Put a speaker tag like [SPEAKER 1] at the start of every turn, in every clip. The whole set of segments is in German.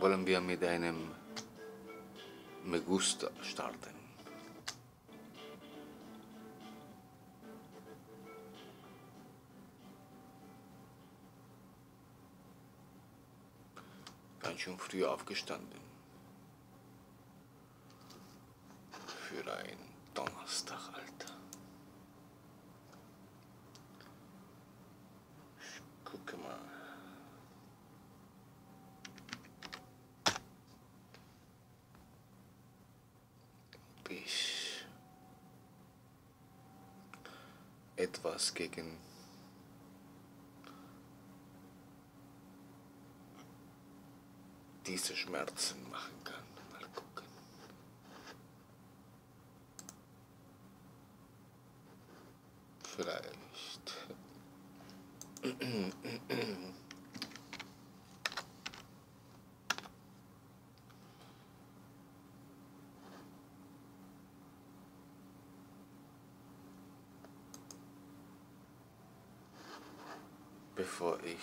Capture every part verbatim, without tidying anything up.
[SPEAKER 1] wollen wir mit einem Me Gusta starten. Ganz schön früh aufgestanden. Für einen Donnerstag, Alter. Ich gucke mal. Ob ich etwas gegen diese Schmerzen machen kann. Mal gucken. Vielleicht. Bevor ich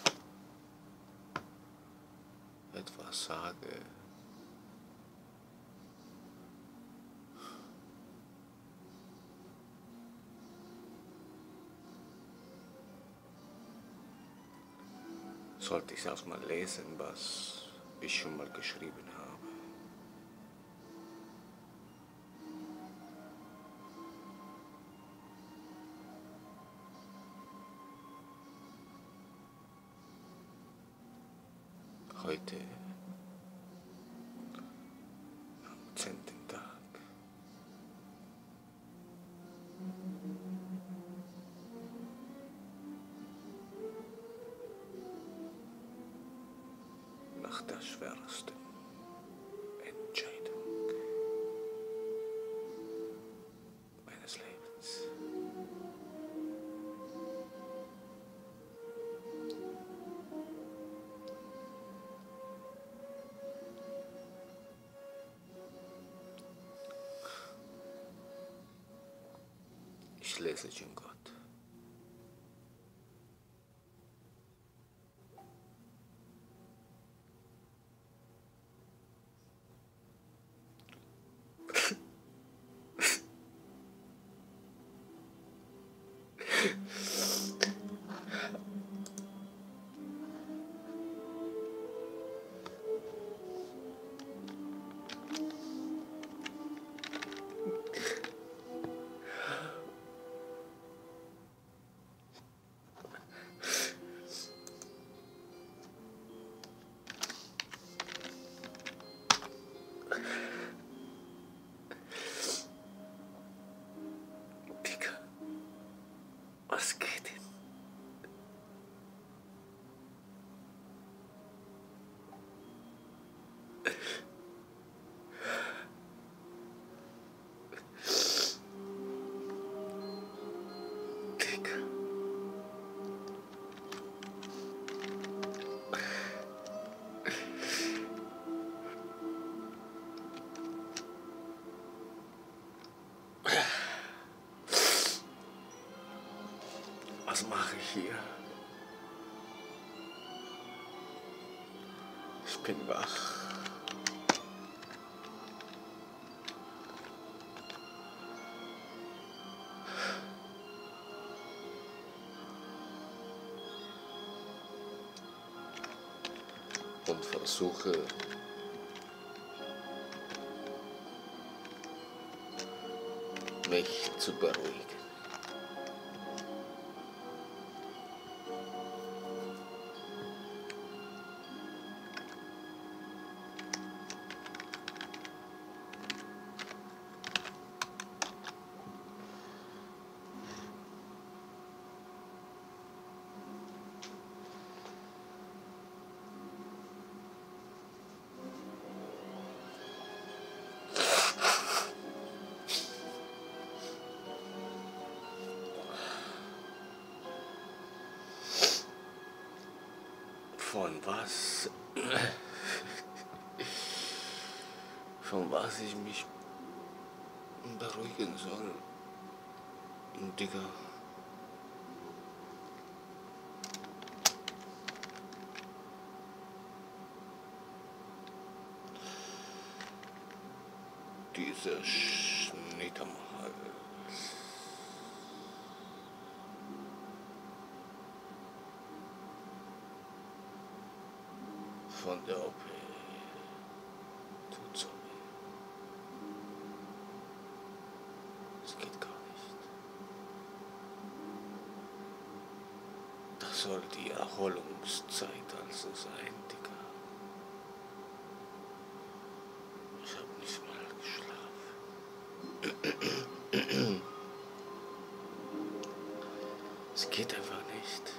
[SPEAKER 1] etwas sage, sollte ich erstmal lesen, was ich schon mal geschrieben habe. Heute, am zehnten Tag. Nach der schwersten Entscheidung meines Lebens. Ich lese schon Gott. Digga, was geht denn? Digga. Was mache ich hier? Ich bin wach. Und versuche mich zu beruhigen. Von was? Von was ich mich beruhigen soll? Digga. dieser Schnitt am Hals. Von der O P. Tut so weh. Es geht gar nicht. Das soll die Erholungszeit also sein, Digga. Ich hab nicht mal geschlafen. Es geht einfach nicht.